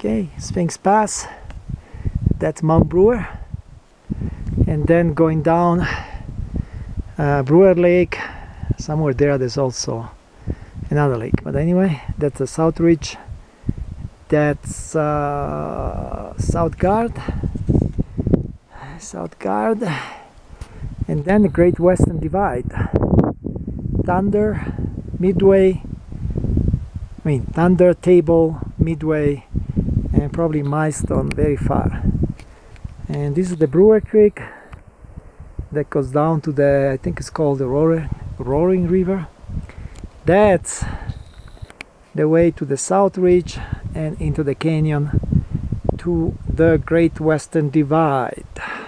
Okay, Sphinx Pass, that's Mount Brewer, and then going down Brewer Lake. Somewhere there's also another lake, but anyway, that's the South Ridge, that's South Guard, and then the Great Western Divide, Thunder, Midway, Thunder, Table, Midway, and probably Milestone very far. And this is the Brewer Creek that goes down to the, I think it's called the Roaring River. That's the way to the South Ridge and into the canyon to the Great Western Divide.